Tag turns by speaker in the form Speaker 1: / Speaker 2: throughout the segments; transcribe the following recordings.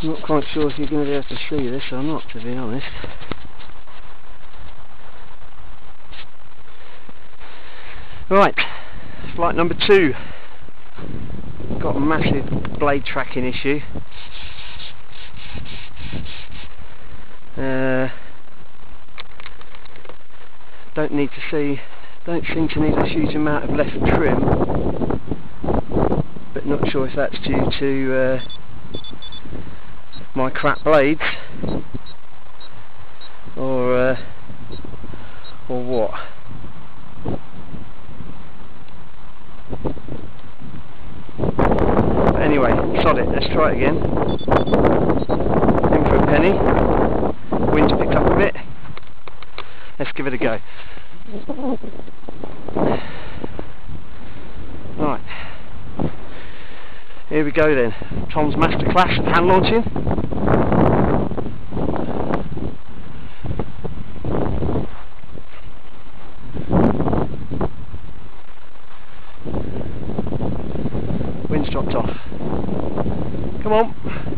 Speaker 1: I'm not quite sure if you're going to be able to see this or not, to be honest. Right, flight number 2. Got a massive blade tracking issue. Don't seem to need a huge amount of left trim, but not sure if that's due to my crap blades or what. But anyway, sod it, let's try it again. In for a penny. Wind's picked up a bit. Let's give it a go. Right. Here we go then. Tom's masterclass of hand launching. Wind's dropped off. Come on.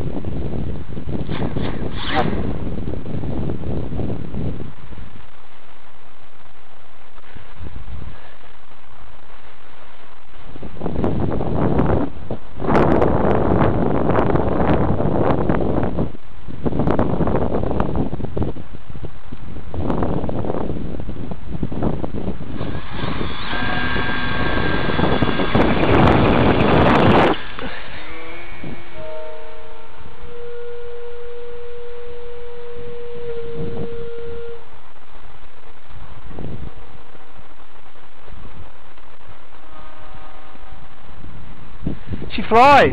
Speaker 1: She flies!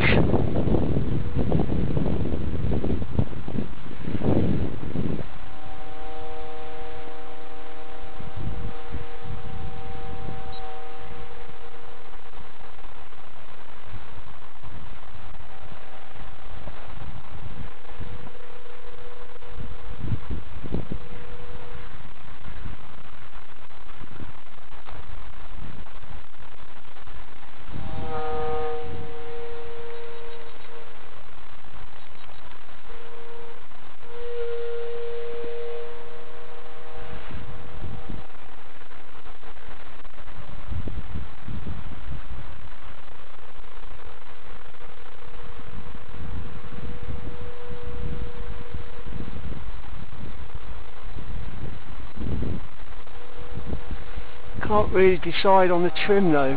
Speaker 1: Can't really decide on the trim though.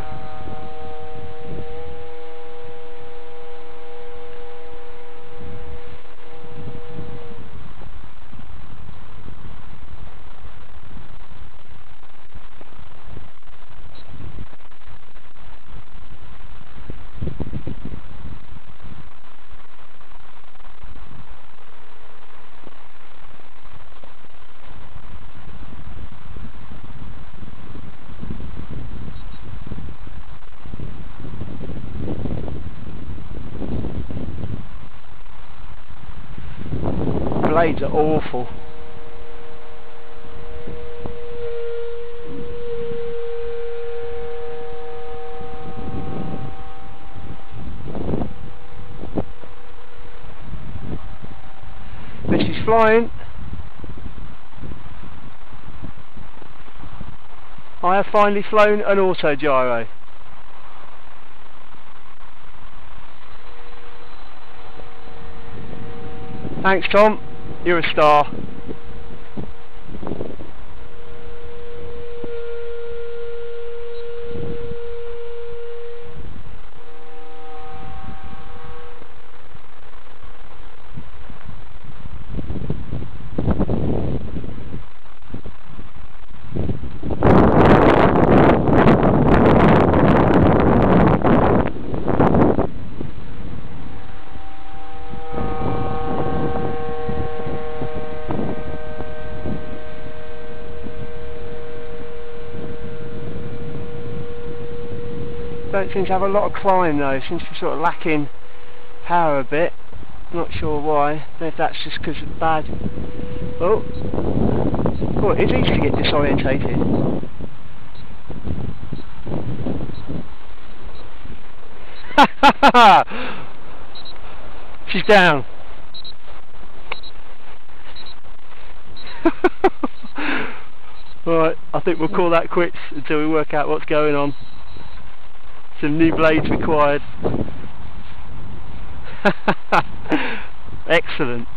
Speaker 1: Blades are awful. This is flying. I have finally flown an auto gyro. Thanks, Tom. You're a star. Don't seem to have a lot of climb though, seems to be sort of lacking power a bit. Not sure why, don't know if that's just because of bad... Oh, it's easy to get disorientated. She's down. Right, I think we'll call that quits until we work out what's going on. Some new blades required. Excellent.